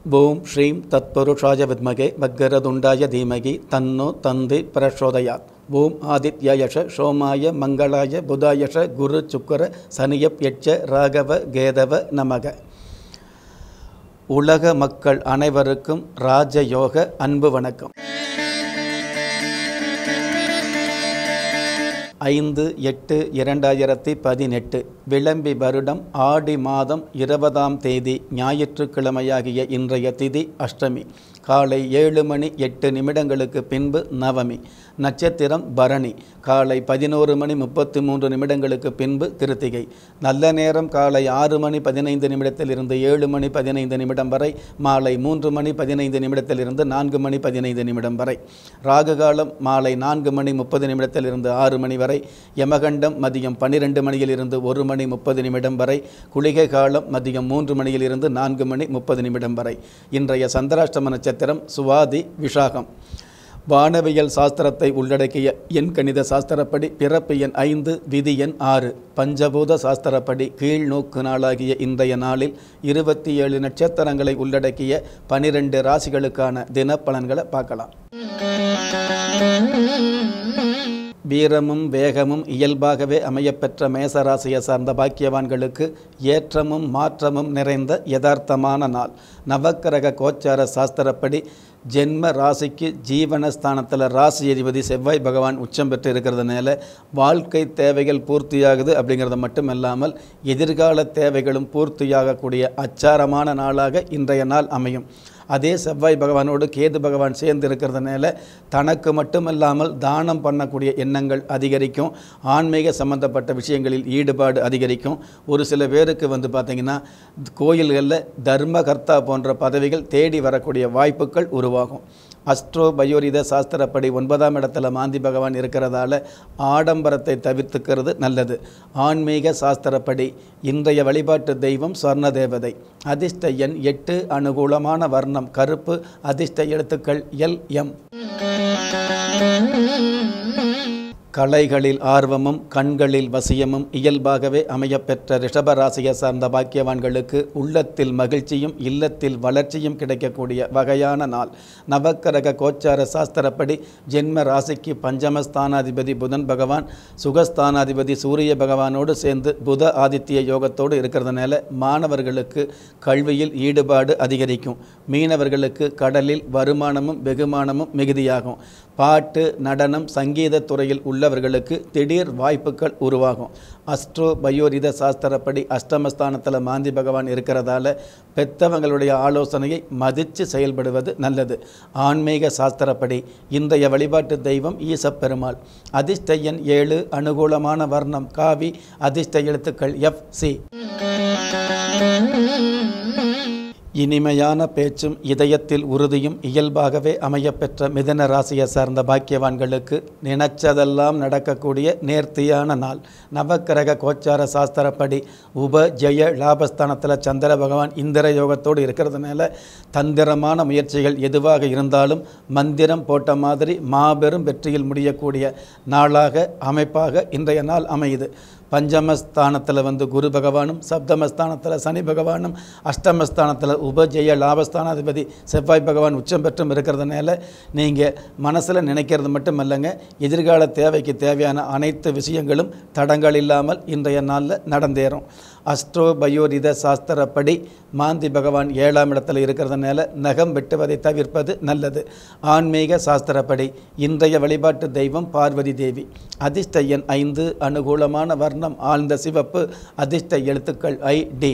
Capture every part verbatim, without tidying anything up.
ஓம் ஸ்ரீம் தத்புருஷாய வித்மகே வக்கரதுண்டாய தீமகி தன்னோ தந்தி பிரசோதயாத். ஓம் ஆதித்யாயஷ சோமாய மங்களாய புதாயஷ குரு சுக்கர சனியப் யட்ச ராகவ கேதவ நமக. உலக மக்கள் அனைவருக்கும் ராஜயோக அன்பு வணக்கம். ஐந்து எட்டு இரண்டாயிரத்தி பதினெட்டு விளம்பி வருடம் ஆடி மாதம் இருபதாம் தேதி ஞாயிற்றுக்கிழமையாகிய இன்றைய திதி அஷ்டமி. காலை ஏழு மணி எட்டு நிமிடங்களுக்கு பின்பு நவமி. நட்சத்திரம் பரணி. காலை பதினோரு மணி முப்பத்தி மூன்று நிமிடங்களுக்கு பின்பு கிருத்திகை. நல்ல நேரம் காலை ஆறு மணி பதினைந்து நிமிடத்தில் இருந்து ஏழு மணி பதினைந்து நிமிடம் வரை. மாலை மூன்று மணி பதினைந்து நிமிடத்தில் இருந்து நான்கு மணி பதினைந்து நிமிடம் வரை. ராகு காலம் மாலை நான்கு மணி முப்பது நிமிடத்தில் இருந்து ஆறு மணி வரை. யமகண்டம் மதியம் பன்னிரெண்டு மணியில் இருந்து ஒரு மணி முப்பது நிமிடம் வரை. குளிகை காலம் மதியம் மூன்று மணியில் இருந்து நான்கு மணி முப்பது நிமிடம் வரை. இன்றைய சந்திராஷ்டம நட்சத்திரம் சுவாதி விஷாகம். வானவியல் சாஸ்திரத்தை உள்ளடக்கிய எண் கணித சாஸ்திரப்படி பிறப்பு எண் ஐந்து, விதி எண் ஆறு. பஞ்சபூத சாஸ்திரப்படி கீழ் நோக்கு நாளாகிய இன்றைய நாளில் இருபத்தி ஏழு நட்சத்திரங்களை உள்ளடக்கிய பனிரெண்டு ராசிகளுக்கான தினப்பலன்களை பார்க்கலாம். வீரமும் வேகமும் இயல்பாகவே அமையப்பெற்ற மேசராசியை சார்ந்த பாக்கியவான்களுக்கு ஏற்றமும் மாற்றமும் நிறைந்த யதார்த்தமான நாள். நவக்கிரக கோச்சார சாஸ்திரப்படி ஜென்ம ராசிக்கு ஜீவனஸ்தானத்தில் ராசி அதிபதி செவ்வாய் பகவான் உச்சம் பெற்று இருக்கிறதுனால வாழ்க்கை தேவைகள் பூர்த்தியாகுது அப்படிங்கிறது மட்டும் இல்லாமல் எதிர்கால தேவைகளும் பூர்த்தியாகக்கூடிய அச்சாரமான நாளாக இன்றைய நாள் அமையும். அதே செவ்வாய் பகவானோடு கேது பகவான் சேர்ந்து இருக்கிறதுனால தனக்கு மட்டுமல்லாமல் தானம் பண்ணக்கூடிய எண்ணங்கள் அதிகரிக்கும். ஆன்மீக சம்பந்தப்பட்ட விஷயங்களில் ஈடுபாடு அதிகரிக்கும். ஒரு சில பேருக்கு வந்து பார்த்திங்கன்னா கோயில்களில் தர்மகர்த்தா போன்ற பதவிகள் தேடி வரக்கூடிய வாய்ப்புகள் உருவாகும். அஸ்ட்ரோ பயோரித சாஸ்திரப்படி ஒன்பதாம் இடத்துல மாந்தி பகவான் இருக்கிறதால ஆடம்பரத்தை தவிர்த்துக்கிறது நல்லது. ஆன்மீக சாஸ்திரப்படி இன்றைய வழிபாட்டு தெய்வம் சொர்ண தேவதை. அதிர்ஷ்ட எண் எட்டு. அனுகூலமான வர்ணம் கருப்பு. அதிர்ஷ்ட எழுத்துக்கள் எல் எம். கலைகளில் ஆர்வமும் கண்களில் வசியமும் இயல்பாகவே அமையப்பெற்ற ரிஷபராசியை சார்ந்த பாக்கியவான்களுக்கு உள்ளத்தில் மகிழ்ச்சியும் இல்லத்தில் வளர்ச்சியும் கிடைக்கக்கூடிய வகையான நாள். நவக்கிரக கோச்சார சாஸ்திரப்படி ஜென்ம ராசிக்கு பஞ்சமஸ்தானாதிபதி புதன் பகவான் சுகஸ்தானாதிபதி சூரிய பகவானோடு சேர்ந்து புத ஆதித்ய யோகத்தோடு இருக்கிறதுனால மாணவர்களுக்கு கல்வியில் ஈடுபாடு அதிகரிக்கும். மீனவர்களுக்கு கடலில் வருமானமும் வெகுமானமும் மிகுதியாகும். பாட்டு நடனம் சங்கீத துறையில் உள்ளவர்களுக்கு திடீர் வாய்ப்புகள் உருவாகும். அஸ்ட்ரோ பயோரித சாஸ்திரப்படி அஷ்டமஸ்தானத்தில் மாந்தி பகவான் இருக்கிறதால பெத்தவங்களுடைய ஆலோசனையை மதித்து செயல்படுவது நல்லது. ஆன்மீக சாஸ்திரப்படி இன்றைய வழிபாட்டு தெய்வம் ஈசப்பெருமாள். அதிர்ஷ்ட எண் ஏழு. அனுகூலமான வர்ணம் காவி. அதிர்ஷ்ட எழுத்துக்கள் எஃப் சி. இனிமையான பேச்சும் இதயத்தில் உறுதியும் இயல்பாகவே அமையப்பெற்ற மிதன ராசியை சார்ந்த பாக்கியவான்களுக்கு நினைச்சதெல்லாம் நடக்கக்கூடிய நேர்த்தியான நாள். நவக்கிரக கோச்சார சாஸ்திரப்படி உப ஜெய லாபஸ்தானத்தில் சந்திர பகவான் இந்திர யோகத்தோடு இருக்கிறதுனால தந்திரமான முயற்சிகள் எதுவாக இருந்தாலும் மந்திரம் போட்ட மாதிரி மாபெரும் வெற்றியில் முடியக்கூடிய நாளாக அமைப்பாக இன்றைய நாள் அமையுது. பஞ்சமஸ்தானத்தில் வந்து குரு பகவானும் சப்தமஸ்தானத்தில் சனி பகவானும் அஷ்டமஸ்தானத்தில் உபஜெய லாபஸ்தானாதிபதி செவ்வாய் பகவான் உச்சம் பெற்றும் இருக்கிறதுனால நீங்கள் மனசில் நினைக்கிறது மட்டும் இல்லைங்க, எதிர்கால தேவைக்கு தேவையான அனைத்து விஷயங்களும் தடங்கள் இல்லாமல் இன்றைய நாளில் நடந்தேறும். அஸ்ட்ரோ பயோரித சாஸ்திரப்படி மாந்தி பகவான் ஏழாம் இடத்துல இருக்கிறதுனால நகம் வெட்டுவதை தவிர்ப்பது நல்லது. ஆன்மீக சாஸ்திரப்படி இன்றைய வழிபாட்டு தெய்வம் பார்வதி தேவி. அதிர்ஷ்ட எண் ஐந்து. அனுகூலமான வர்ணம் ஆழ்ந்த சிவப்பு. அதிர்ஷ்ட எழுத்துக்கள் ஐ டி.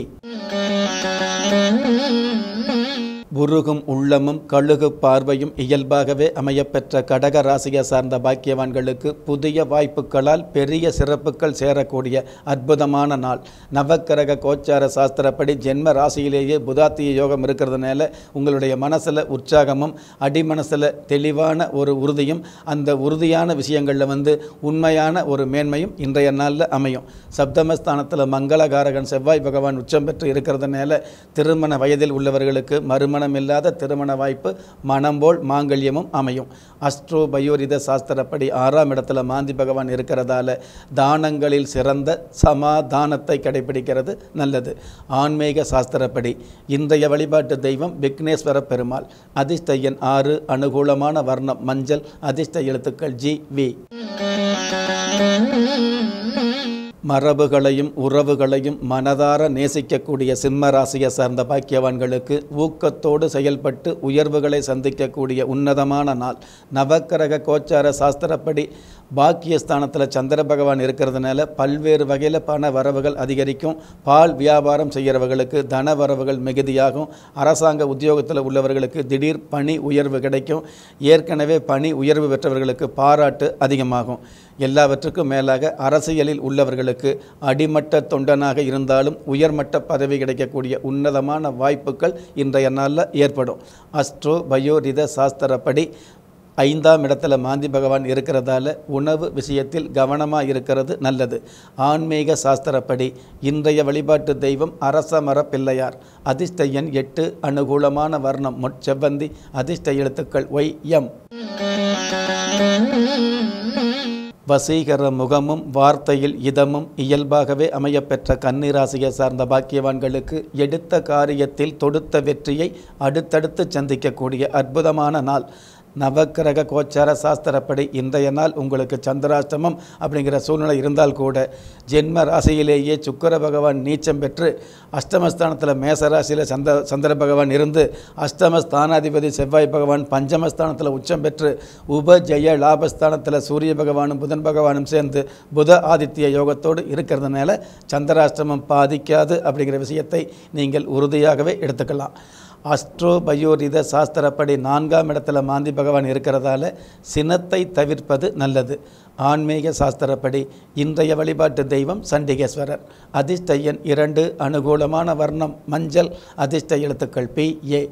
உருகும் உள்ளமும் கழுகு பார்வையும் இயல்பாகவே அமையப்பெற்ற கடக ராசியை சார்ந்த பாக்கியவான்களுக்கு புதிய வாய்ப்புகளால் பெரிய சிறப்புகள் சேரக்கூடிய அற்புதமான நாள். நவக்கிரக கோச்சார சாஸ்திரப்படி ஜென்ம ராசியிலேயே புதாத்திய யோகம் இருக்கிறதுனால உங்களுடைய மனசில் உற்சாகமும் அடிமனசில் தெளிவான ஒரு உறுதியும் அந்த உறுதியான விஷயங்களில் வந்து உண்மையான ஒரு மேன்மையும் இன்றைய நாளில் அமையும். சப்தமஸ்தானத்தில் மங்களகாரகன் செவ்வாய் பகவான் உச்சம் பெற்று இருக்கிறதுனால திருமண வயதில் உள்ளவர்களுக்கு மறுமண திருமணம் இல்லாத திருமண வாய்ப்பு, மனம் போல் மாங்கல்யமும் அமையும். அஸ்ட்ரோ பயோரித சாஸ்திரப்படி ஆறாம் இடத்துல மாந்தி பகவான் இருக்கிறதால தானங்களில் சிறந்த சமாதானத்தை கடைபிடிக்கிறது நல்லது. ஆன்மீக சாஸ்திரப்படி இன்றைய வழிபாட்டு தெய்வம் விக்னேஸ்வர பெருமாள். அதிர்ஷ்ட எண் ஆறு. அனுகூலமான வர்ணம் மஞ்சள். அதிர்ஷ்ட எழுத்துக்கள் ஜி வி. மரபுகளையும் உறவுகளையும் மனதார நேசிக்கக்கூடிய சிம்ம ராசியை சார்ந்த பாக்கியவான்களுக்கு ஊக்கத்தோடு செயல்பட்டு உயர்வுகளை சந்திக்கக்கூடிய உன்னதமான நாள். நவக்கிரக கோச்சார சாஸ்திரப்படி பாக்கியஸ்தானத்தில் சந்திர பகவான் இருக்கிறதுனால பல்வேறு வகையில் பண வரவுகள் அதிகரிக்கும். பால் வியாபாரம் செய்கிறவர்களுக்கு தன வரவுகள் மிகுதியாகும். அரசாங்க உத்தியோகத்தில் உள்ளவர்களுக்கு திடீர் பணி உயர்வு கிடைக்கும். ஏற்கனவே பணி உயர்வு பெற்றவர்களுக்கு பாராட்டு அதிகமாகும். எல்லாவற்றுக்கும் மேலாக அரசியலில் உள்ளவர்களுக்கு அடிமட்ட தொண்டனாக இருந்தாலும் உயர்மட்ட பதவி கிடைக்கக்கூடிய உன்னதமான வாய்ப்புகள் இன்றைய நாளில் ஏற்படும். அஸ்ட்ரோ பயோரித சாஸ்திரப்படி ஐந்தாம் இடத்துல மாந்தி பகவான் இருக்கிறதால உணவு விஷயத்தில் கவனமாக இருக்கிறது நல்லது. ஆன்மீக சாஸ்திரப்படி இன்றைய வழிபாட்டு தெய்வம் அரசமர பிள்ளையார். அதிர்ஷ்ட எண் எட்டு. அனுகூலமான வர்ணம் முட்செவ்வந்தி. அதிர்ஷ்ட எழுத்துக்கள் ஒய் எம். வசீகர முகமும் வார்த்தையில் இதமும் இயல்பாகவே அமையப்பெற்ற கன்னிராசியை சார்ந்த பாக்கியவான்களுக்கு எடுத்த காரியத்தில் தொடுத்த வெற்றியை அடுத்தடுத்து சந்திக்கக்கூடிய அற்புதமான நாள். நவக்கிரக கோச்சார சாஸ்திரப்படி இன்றைய நாள் உங்களுக்கு சந்திராஷ்டமம் அப்படிங்கிற சூழ்நிலை இருந்தால் கூட ஜென்ம ராசியிலேயே சுக்கிர பகவான் நீச்சம் பெற்று அஷ்டமஸ்தானத்தில் மேசராசியில் சந்த சந்திர பகவான் இருந்து அஷ்டமஸ்தானாதிபதி செவ்வாய் பகவான் பஞ்சமஸ்தானத்தில் உச்சம் பெற்று உபஜய லாபஸ்தானத்தில் சூரிய பகவானும் புதன் பகவானும் சேர்ந்து புத ஆதித்ய யோகத்தோடு இருக்கிறதுனால சந்திராஷ்டமம் பாதிக்காது அப்படிங்கிற விஷயத்தை நீங்கள் உறுதியாகவே எடுத்துக்கலாம். அஸ்ட்ரோ பயோரித சாஸ்திரப்படி நான்காம் இடத்துல மாந்தி பகவான் இருக்கிறதால சினத்தை தவிர்ப்பது நல்லது. ஆன்மீக சாஸ்திரப்படி இன்றைய வழிபாட்டு தெய்வம் சண்டிகேஸ்வரர். அதிர்ஷ்ட எண் இரண்டு. அனுகூலமான வர்ணம் மஞ்சள். அதிர்ஷ்ட எழுத்துக்கள் பி ஏ.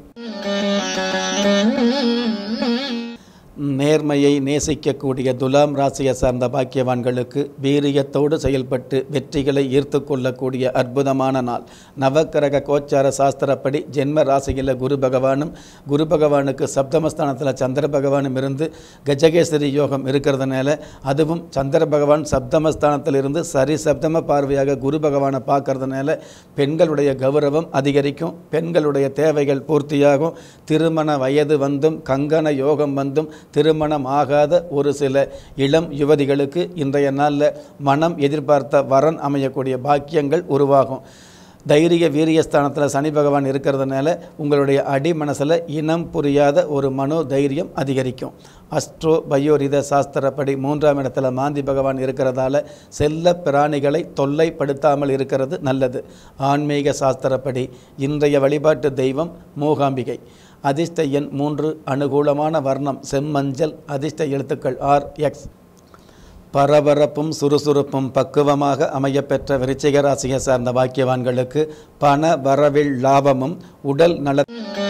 நேர்மையை நேசிக்கக்கூடிய துலாம் ராசியை சார்ந்த பாக்கியவான்களுக்கு வீரியத்தோடு செயல்பட்டு வெற்றிகளை ஈர்த்து கொள்ளக்கூடிய அற்புதமான நாள். நவக்கிரக கோச்சார சாஸ்திரப்படி ஜென்ம ராசியில் குரு பகவானும் குரு பகவானுக்கு சப்தமஸ்தானத்தில் சந்திர பகவானும் இருந்து கஜகேசரி யோகம் இருக்கிறதுனால அதுவும் சந்திர பகவான் சப்தமஸ்தானத்தில் இருந்து சரி சப்தம பார்வையாக குரு பகவானை பார்க்கறதுனால பெண்களுடைய கௌரவம் அதிகரிக்கும். பெண்களுடைய தேவைகள் பூர்த்தியாகும். திருமண வயது வந்தும் கங்கண யோகம் வந்தும் திருமணம் ஆகாத ஒரு சில இளம் யுவதிகளுக்கு இன்றைய நாளில் மனம் எதிர்பார்த்த வரன் அமையக்கூடிய பாக்கியங்கள் உருவாகும். தைரிய வீரியஸ்தானத்தில் சனி பகவான் இருக்கிறதுனால உங்களுடைய அடி மனசில் இனம் புரியாத ஒரு மனோ தைரியம் அதிகரிக்கும். அஸ்ட்ரோ பயோரித சாஸ்திரப்படி மூன்றாம் இடத்துல மாந்தி பகவான் இருக்கிறதால செல்ல பிராணிகளை தொல்லைப்படுத்தாமல் இருக்கிறது நல்லது. ஆன்மீக சாஸ்திரப்படி இன்றைய வழிபாட்டு தெய்வம் மூகாம்பிகை. அதிர்ஷ்ட எண் மூன்று. அனுகூலமான வர்ணம் செம்மஞ்சள். அதிர்ஷ்ட எழுத்துக்கள் ஆர் எக்ஸ். பரபரப்பும் சுறுசுறுப்பும் பக்குவமாக அமையப்பெற்ற விருச்சிக ராசியை சார்ந்த பாக்கியவான்களுக்கு பண வரவில் லாபமும் உடல் நல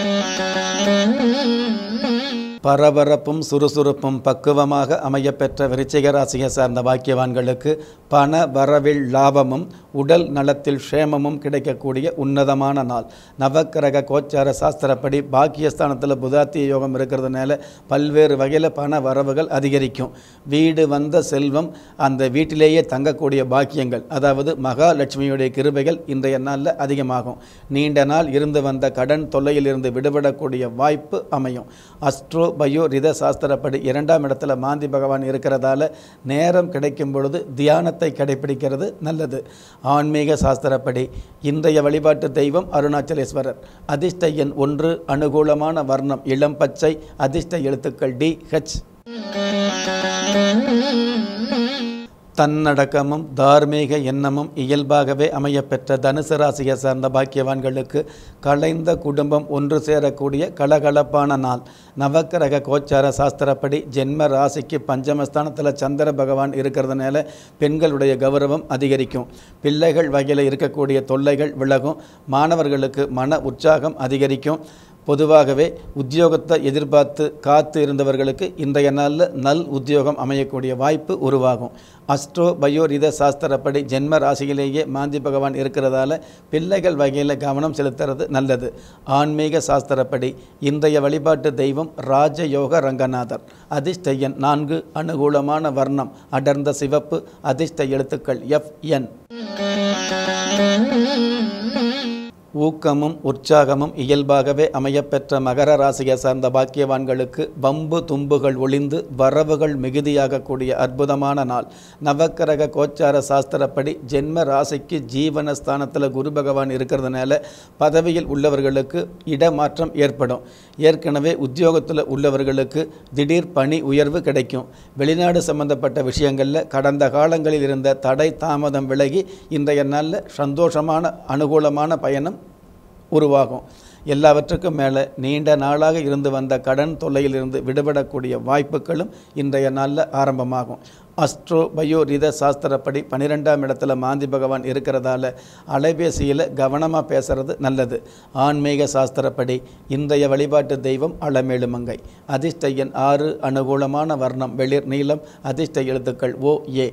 பரபரப்பும் சுறுசுறுப்பும் பக்குவமாக அமையப்பெற்ற விருச்சிக ராசியை சார்ந்த பாக்கியவான்களுக்கு பண வரவில் லாபமும் உடல் நலத்தில் க்ஷேமமும் கிடைக்கக்கூடிய உன்னதமான நாள். நவக்கிரக கோச்சார சாஸ்திரப்படி பாக்கியஸ்தானத்தில் புதாத்திய யோகம் இருக்கிறதுனால பல்வேறு வகையில் பண வரவுகள் அதிகரிக்கும். வீடு வந்த செல்வம், அந்த வீட்டிலேயே தங்கக்கூடிய பாக்கியங்கள், அதாவது மகாலட்சுமியுடைய கிருபைகள் இன்றைய நாளில் அதிகமாகும். நீண்ட நாள் இருந்து வந்த கடன் தொல்லையிலிருந்து விடுபடக்கூடிய வாய்ப்பு அமையும். அஸ்ட்ரோ பயோ ரித சாஸ்திரப்படி இரண்டாம் இடத்துல மாந்தி பகவான் இருக்கிறதால நேரம் கிடைக்கும் பொழுது தியானத்தை கடைபிடிக்கிறது நல்லது. ஆன்மீக சாஸ்திரப்படி இன்றைய வழிபாட்டு தெய்வம் அருணாச்சலேஸ்வரர். அதிர்ஷ்ட எண் ஒன்று. அனுகூலமான வர்ணம் இளம் பச்சை. அதிர்ஷ்ட எழுத்துக்கள் டி ஹெச். தன்னடக்கமும் தார்மீக எண்ணமும் இயல்பாகவே அமையப்பெற்ற தனுசு ராசியை சார்ந்த பாக்கியவான்களுக்கு கலைந்த குடும்பம் ஒன்று சேரக்கூடிய கலகலப்பான நாள். நவக்கிரக கோச்சார சாஸ்திரப்படி ஜென்ம ராசிக்கு பஞ்சமஸ்தானத்தில் சந்திர பகவான் இருக்கிறதுனால பெண்களுடைய கௌரவம் அதிகரிக்கும். பிள்ளைகள் வகையில் இருக்கக்கூடிய தொல்லைகள் விலகும். மாணவர்களுக்கு மன உற்சாகம் அதிகரிக்கும். பொதுவாகவே உத்தியோகத்தை எதிர்பார்த்து காத்து இருந்தவர்களுக்கு இன்றைய நாளில் நல் உத்தியோகம் அமையக்கூடிய வாய்ப்பு உருவாகும். அஸ்ட்ரோ பயோரித சாஸ்திரப்படி ஜென்ம ராசியிலேயே மாந்தி பகவான் இருக்கிறதால பிள்ளைகள் வகையில் கவனம் செலுத்துறது நல்லது. ஆன்மீக சாஸ்திரப்படி இன்றைய வழிபாட்டு தெய்வம் ராஜயோக ரங்கநாதர். அதிர்ஷ்ட எண் நான்கு. அனுகூலமான வர்ணம் அடர்ந்த சிவப்பு. அதிர்ஷ்ட எழுத்துக்கள் எஃப் என். ஊக்கமும் உற்சாகமும் இயல்பாகவே அமையப்பெற்ற மகர ராசியை சார்ந்த பாக்கியவான்களுக்கு வம்பு தும்புகள் ஒளிந்து வரவுகள் மிகுதியாகக்கூடிய அற்புதமான நாள். நவக்கிரக கோச்சார சாஸ்திரப்படி ஜென்ம ராசிக்கு ஜீவனஸ்தானத்தில் குரு பகவான் இருக்கிறதுனால பதவியில் உள்ளவர்களுக்கு இடமாற்றம் ஏற்படும். ஏற்கனவே உத்தியோகத்தில் உள்ளவர்களுக்கு திடீர் பணி உயர்வு கிடைக்கும். வெளிநாடு சம்பந்தப்பட்ட விஷயங்களில் கடந்த காலங்களில் இருந்த தடை தாமதம் விலகி இன்றைய நாளில் சந்தோஷமான அனுகூலமான பயணம் உருவாகும். எல்லாவற்றுக்கும் மேலே நீண்ட நாளாக இருந்து வந்த கடன் தொல்லையிலிருந்து விடுபடக்கூடிய வாய்ப்புகளும் இன்றைய நாளில் ஆரம்பமாகும். அஸ்ட்ரோ பயோரித சாஸ்திரப்படி பன்னிரெண்டாம் இடத்துல மாந்தி பகவான் இருக்கிறதால அலைபேசியில் கவனமாக பேசுறது நல்லது. ஆன்மீக சாஸ்திரப்படி இன்றைய வழிபாட்டு தெய்வம் அலமேலுமங்கை. அதிர்ஷ்ட எண் ஆறு. அனுகூலமான வர்ணம் வெளிர் நீளம். அதிர்ஷ்ட எழுத்துக்கள் ஓ ஏ.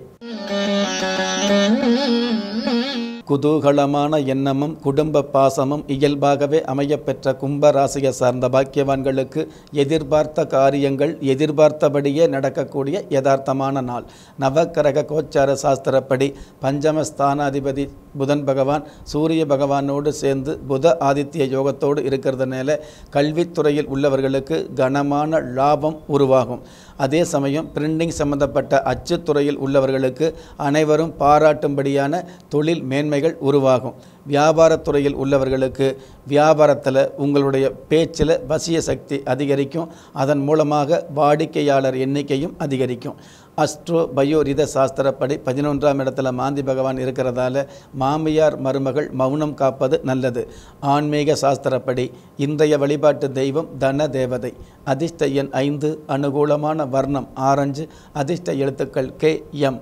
குதூகலமான எண்ணமும் குடும்ப பாசமும் இயல்பாகவே அமையப்பெற்ற கும்ப ராசியை சார்ந்த பாக்கியவான்களுக்கு எதிர்பார்த்த காரியங்கள் எதிர்பார்த்தபடியே நடக்கக்கூடிய யதார்த்தமான நாள். நவக்கிரக கோச்சார சாஸ்திரப்படி பஞ்சமஸ்தானாதிபதி புதன் பகவான் சூரிய பகவானோடு சேர்ந்து புத ஆதித்ய யோகத்தோடு இருக்கிறதுனால கல்வித்துறையில் உள்ளவர்களுக்கு கனமான லாபம் உருவாகும். அதே சமயம் பிரிண்டிங் சம்பந்தப்பட்ட அச்சுத்துறையில் உள்ளவர்களுக்கு அனைவரும் பாராட்டும்படியான தொழில் மேன்மைகள் உருவாகும். வியாபாரத்துறையில் உள்ளவர்களுக்கு வியாபாரத்தில் உங்களுடைய பேச்சில் வசிய சக்தி அதிகரிக்கும். அதன் மூலமாக வாடிக்கையாளர் எண்ணிக்கையும் அதிகரிக்கும். அஸ்ட்ரோ பயோரித சாஸ்திரப்படி பதினொன்றாம் இடத்துல மாந்தி பகவான் இருக்கிறதால மாமியார் மருமகள் மௌனம் காப்பது நல்லது. ஆன்மீக சாஸ்திரப்படி இன்றைய வழிபாட்டு தெய்வம் தன தேவதை. அதிர்ஷ்ட எண் ஐந்து. அனுகூலமான வர்ணம் ஆரஞ்சு. அதிர்ஷ்ட எழுத்துக்கள் கே எம்.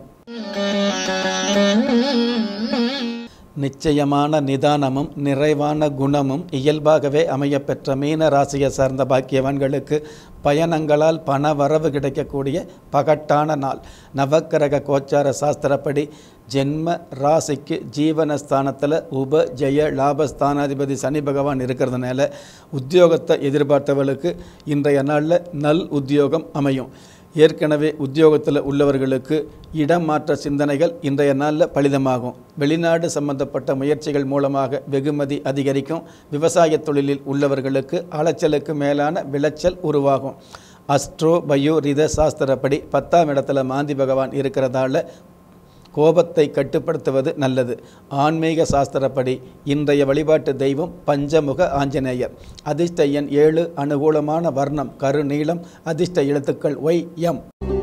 நிச்சயமான நிதானமும் நிறைவான குணமும் இயல்பாகவே அமையப்பெற்ற மீன ராசியை சார்ந்த பாக்கியவான்களுக்கு பயணங்களால் பண வரவு கிடைக்கக்கூடிய பகட்டான நாள். நவக்கிரக கோச்சார சாஸ்திரப்படி ஜென்ம ராசிக்கு ஜீவனஸ்தானத்தில் உப ஜெய லாபஸ்தானாதிபதி சனி பகவான் இருக்கிறதுனால உத்தியோகத்தை எதிர்பார்த்தவர்களுக்கு இன்றைய நாளில் நல் உத்தியோகம் அமையும். ஏற்கனவே உத்தியோகத்தில் உள்ளவர்களுக்கு இடம் மாற்ற சிந்தனைகள் இன்றைய நாளில் பலிதமாகும். வெளிநாடு சம்பந்தப்பட்ட முயற்சிகள் மூலமாக வெகுமதி அதிகரிக்கும். விவசாய தொழிலில் உள்ளவர்களுக்கு அலைச்சலுக்கு மேலான விளைச்சல் உருவாகும். அஸ்ட்ரோ பயோரித சாஸ்திரப்படி பத்தாம் இடத்துல மாந்தி பகவான் இருக்கிறதால கோபத்தை கட்டுப்படுத்துவது நல்லது. ஆன்மீக சாஸ்திரப்படி இன்றைய வழிபாட்டு தெய்வம் பஞ்சமுக ஆஞ்சநேயர். அதிர்ஷ்ட எண் ஏழு. அனுகூலமான வர்ணம் கருநீலம். அதிர்ஷ்ட எழுத்துக்கள் ஒய் எம்.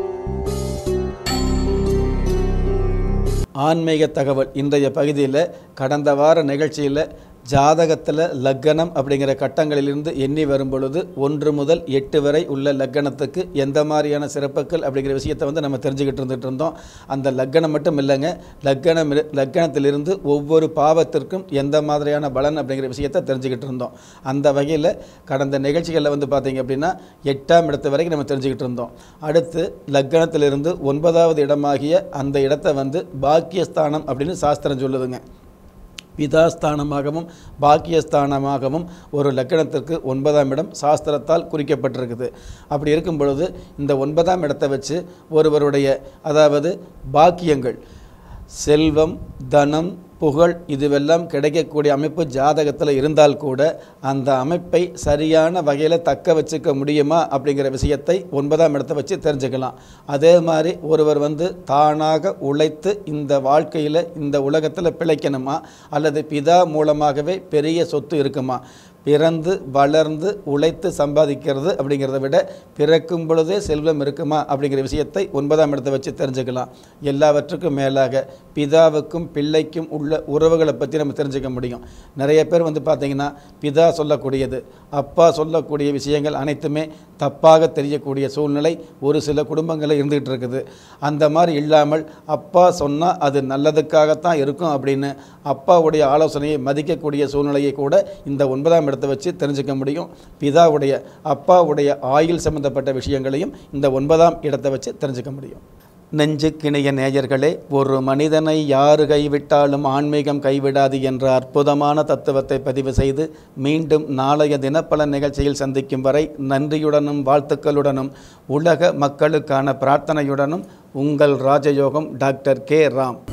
ஆன்மீக தகவல் இன்றைய பகுதியில் கடந்த வார நிகழ்ச்சியில் ஜாதகத்தில் லக்கணம் அப்படிங்கிற கட்டங்களிலிருந்து எண்ணி வரும் பொழுது ஒன்று முதல் எட்டு வரை உள்ள லக்கணத்துக்கு எந்த மாதிரியான சிறப்புகள் அப்படிங்கிற விஷயத்தை வந்து நம்ம தெரிஞ்சுக்கிட்டு இருந்துகிட்டு இருந்தோம். அந்த லக்கணம் மட்டும் இல்லைங்க, லக்கணம் லக்கணத்திலிருந்து ஒவ்வொரு பாவத்திற்கும் எந்த மாதிரியான பலன் அப்படிங்கிற விஷயத்தை தெரிஞ்சுக்கிட்டு இருந்தோம். அந்த வகையில் கடந்த நிகழ்ச்சிகளில் வந்து பார்த்திங்க அப்படின்னா எட்டாம் இடத்து வரைக்கும் நம்ம தெரிஞ்சுக்கிட்டு இருந்தோம். அடுத்து லக்கணத்திலிருந்து ஒன்பதாவது இடமாகிய அந்த இடத்தை வந்து பாக்கியஸ்தானம் அப்படின்னு சாஸ்திரம் சொல்லுதுங்க. பிதாஸ்தானமாகவும் பாக்கியஸ்தானமாகவும் ஒரு லக்கணத்திற்கு ஒன்பதாம் இடம் சாஸ்திரத்தால் குறிக்கப்பட்டிருக்குது. அப்படி இருக்கும் பொழுது இந்த ஒன்பதாம் இடத்தை வச்சு ஒருவருடைய அதாவது பாக்கியங்கள் செல்வம் தனம் புகழ் இதுவெல்லாம் கிடைக்கக்கூடிய அமைப்பு ஜாதகத்தில் இருந்தால் கூட அந்த அமைப்பை சரியான வகையில் தக்க வச்சுக்க முடியுமா அப்படிங்கிற விஷயத்தை ஒன்பதாம் இடத்தை வச்சு தெரிஞ்சுக்கலாம். அதே மாதிரி ஒருவர் வந்து தானாக உழைத்து இந்த வாழ்க்கையில் இந்த உலகத்தில் பிழைக்கணுமா அல்லது பிதா மூலமாகவே பெரிய சொத்து இருக்குமா? பிறந்து வளர்ந்து உழைத்து சம்பாதிக்கிறது அப்படிங்கிறத விட பிறக்கும் பொழுதே செல்வம் இருக்குமா அப்படிங்கிற விஷயத்தை ஒன்பதாம் இடத்தை வச்சு தெரிஞ்சுக்கலாம். எல்லாவற்றுக்கும் மேலாக பிதாவுக்கும் பிள்ளைக்கும் உள்ள உறவுகளை பற்றி நம்ம தெரிஞ்சுக்க முடியும். நிறைய பேர் வந்து பார்த்திங்கன்னா பிதா சொல்லக்கூடியது அப்பா சொல்லக்கூடிய விஷயங்கள் அனைத்துமே தப்பாக தெரியக்கூடிய சூழ்நிலை ஒரு சில குடும்பங்களில் இருந்துகிட்டு இருக்குது. அந்த மாதிரி இல்லாமல் அப்பா சொன்னால் அது நல்லதுக்காகத்தான் இருக்கும் அப்படின்னு அப்பாவுடைய ஆலோசனையை மதிக்கக்கூடிய சூழ்நிலையை கூட இந்த ஒன்பதாம் இடத்தை வச்சு தெரிஞ்சுக்க முடியும். பிதாவுடைய அப்பாவுடைய ஆயுள் சம்பந்தப்பட்ட விஷயங்களையும் இந்த ஒன்பதாம் இடத்தை வச்சு தெரிஞ்சுக்க முடியும். நெஞ்சுக்கிணைய நேயர்களே, ஒரு மனிதனை யாரு கைவிட்டாலும் ஆன்மீகம் கைவிடாது என்ற அற்புதமான தத்துவத்தை பதிவு செய்து மீண்டும் நாளைய தினப்பலன் நிகழ்ச்சியில் சந்திக்கும் வரை நன்றியுடனும் வாழ்த்துக்களுடனும் உலக மக்களுக்கான பிரார்த்தனையுடனும் உங்கள் ராஜயோகம் டாக்டர் கே ராம்.